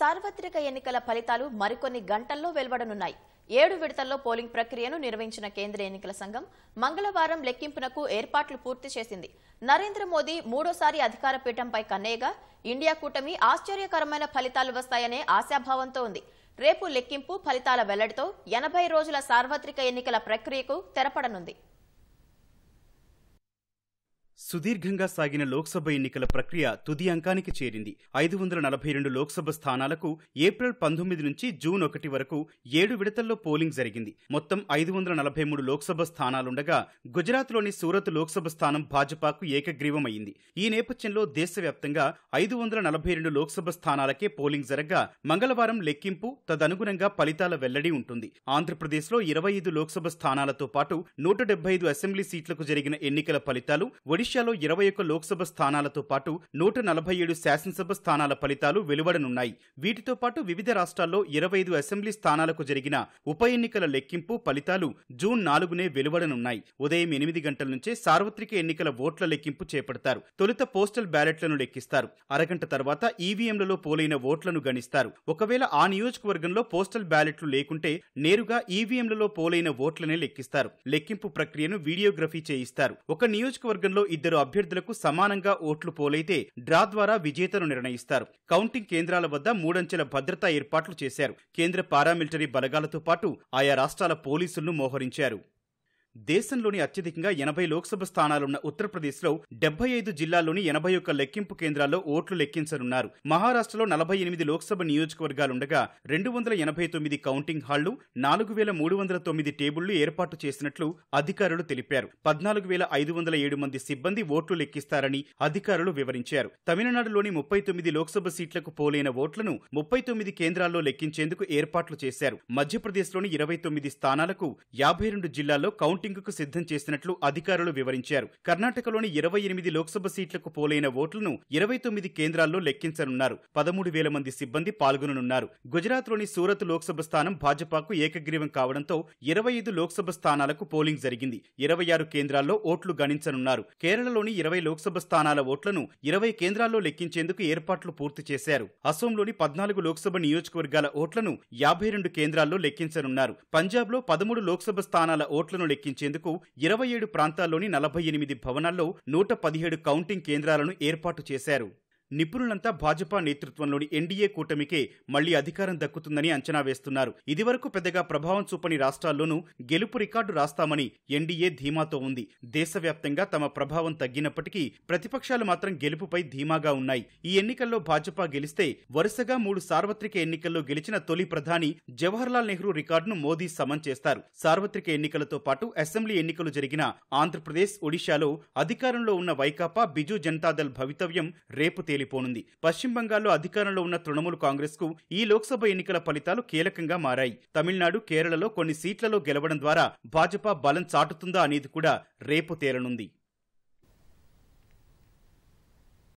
సార్వత్రిక ఎన్నికల ఫలితాలు మరికొన్ని గంటల్లో వెలువడనున్నాయి. 7 విడతల్లో పోలింగ్ ప్రక్రియను నిర్వహించిన కేంద్ర ఎన్నికల సంఘం మంగళవారం లెక్కింపునకు ఏర్పాట్లు పూర్తి చేసింది. నరేంద్ర మోదీ మూడోసారి అధికార పీఠంపై కన్నేగా ఇండియా కూటమి ఆశ్చర్యకరమైన ఫలితాలు వస్తాయనే ఆశాభావంతో ఉంది. రేపు లెక్కింపు ఫలితాల వెల్లడితో 80 రోజుల సార్వత్రిక ఎన్నికల ప్రక్రియకు తెరపడనుంది. సుదీర్ఘంగా సాగిన లోక్సభ ఎన్నికల ప్రక్రియ తుది అంకానికి చేరింది. 542 లోక్సభ స్థానాలకు ఏప్రిల్ 19 నుంచి జూన్ 1 వరకు 7 విడతల్లో పోలింగ్ జరిగింది. మొత్తం 543 లోక్సభ స్థానాలుండగా గుజరాత్లోని సూరత్ లోక్సభ స్థానం భాజపాకు ఏకగ్రీవమైంది. ఈ నేపథ్యంలో దేశవ్యాప్తంగా 542 లోక్సభ స్థానాలకే పోలింగ్ జరగ్గా మంగళవారం లెక్కింపు, తదనుగుణంగా ఫలితాల వెల్లడి ఉంటుంది. ఆంధ్రప్రదేశ్లో 25 లోక్సభ స్థానాలతో పాటు 175 అసెంబ్లీ సీట్లకు జరిగిన ఎన్నికల ఫలితాలు, ఒడిశాలో 21 లోక్సభ స్థానాలతో పాటు 147 శాసనసభ స్థానాల ఫలితాలు వెలువడనున్నాయి. వీటితో పాటు వివిధ రాష్ట్రాల్లో 25 అసెంబ్లీ స్థానాలకు జరిగిన ఉప ఎన్నికల లెక్కింపు ఫలితాలు జూన్ 4నే వెలువడనున్నాయి. ఉదయం 8 గంటల నుంచే సార్వత్రిక ఎన్నికల ఓట్ల లెక్కింపు చేపడతారు. తొలుత పోస్టల్ బ్యాలెట్లను లెక్కిస్తారు. అరగంట తర్వాత ఈవీఎంలలో పోలైన ఓట్లను గణిస్తారు. ఒకవేళ ఆ నియోజకవర్గంలో పోస్టల్ బ్యాలెట్లు లేకుంటే నేరుగా ఈవీఎంలలో పోలైన ఓట్లనే లెక్కిస్తారు. లెక్కింపు ప్రక్రియను వీడియోగ్రఫీ చేయిస్తారు. ఒక నియోజకవర్గంలో 2 అభ్యర్థులకు సమానంగా ఓట్లు పోలైతే డ్రా ద్వారా విజేతను నిర్ణయిస్తారు. కౌంటింగ్ కేంద్రాల వద్ద 3 అంచెల భద్రతా ఏర్పాట్లు చేశారు. కేంద్ర పారామిలిటరీ బలగాలతో పాటు ఆయా రాష్ట్రాల పోలీసులను మోహరించారు. దేశంలోని అత్యధికంగా 80 లోక్సభ స్థానాలున్న ఉత్తరప్రదేశ్లో 75 జిల్లాల్లోని 81 లెక్కింపు కేంద్రాల్లో ఓట్లు లెక్కించనున్నారు. మహారాష్ట్రలో 48 లోక్సభ నియోజకవర్గాలుండగా 289 కౌంటింగ్ హాళ్లు, 4309 టేబుళ్లు ఏర్పాటు చేసినట్లు అధికారులు తెలిపారు. 14507 మంది సిబ్బంది ఓట్లు లెక్కిస్తారని అధికారులు వివరించారు. తమిళనాడులోని 39 లోక్సభ సీట్లకు పోలైన ఓట్లను 39 కేంద్రాల్లో లెక్కించేందుకు ఏర్పాట్లు చేశారు. మధ్యప్రదేశ్లోని 29 స్థానాలకు 52 జిల్లాల్లో కౌంటింగ్కు సిద్ధం చేసినట్లు అధికారులు వివరించారు. కర్ణాటకలోని 28 లోక్సభ సీట్లకు పోలైన ఓట్లను 29 కేంద్రాల్లో లెక్కించనున్నారు. 13,000 మంది సిబ్బంది పాల్గొననున్నారు. గుజరాత్లోని సూరత్ లోక్సభ స్థానం భాజపాకు ఏకగ్రీవం కావడంతో 25 లోక్సభ స్థానాలకు పోలింగ్ జరిగింది. 26 కేంద్రాల్లో ఓట్లు గణించనున్నారు. కేరళలోని 20 లోక్సభ స్థానాల ఓట్లను 20 కేంద్రాల్లో లెక్కించేందుకు ఏర్పాట్లు పూర్తి చేశారు. అసోంలోని 14 లోక్సభ నియోజకవర్గాల ఓట్లను 52 కేంద్రాల్లో లెక్కించనున్నారు. పంజాబ్లో 13 లోక్సభ స్థానాల ఓట్లను లెక్కించేందుకు 27 ప్రాంతాల్లోని 48 భవనాల్లో 117 కౌంటింగ్ కేంద్రాలను ఏర్పాటు చేశారు. నిపుణులంతా భాజపా నేతృత్వంలోని ఎన్డీఏ కూటమికే మళ్లీ అధికారం దక్కుతుందని అంచనా వేస్తున్నారు. ఇదివరకు పెద్దగా ప్రభావం చూపని రాష్ట్రాల్లోనూ గెలుపు రికార్డు రాస్తామని ఎన్డీఏ ధీమాతో ఉంది. దేశవ్యాప్తంగా తమ ప్రభావం తగ్గినప్పటికీ ప్రతిపక్షాలు మాత్రం గెలుపుపై ధీమాగా ఉన్నాయి. ఈ ఎన్నికల్లో భాజపా గెలిస్తే వరుసగా 3 సార్వత్రిక ఎన్నికల్లో గెలిచిన తొలి ప్రధాని జవహర్లాల్ నెహ్రూ రికార్డును మోదీ సమన్ చేస్తారు. సార్వత్రిక ఎన్నికలతో పాటు అసెంబ్లీ ఎన్నికలు జరిగిన ఆంధ్రప్రదేశ్, ఒడిశాలో అధికారంలో ఉన్న వైకాపా, బిజు జనతాదళ్ భవితవ్యం రేపు తేలిపోనుంది. పశ్చిమ బంగాల్లో అధికారంలో ఉన్న తృణమూల్ కాంగ్రెస్ కు ఈ లోక్సభ ఎన్నికల ఫలితాలు కీలకంగా మారాయి. తమిళనాడు, కేరళలో కొన్ని సీట్లలో గెలవడం ద్వారా భాజపా బలం చాటుతుందా అనేది కూడా రేపు తేలనుంది.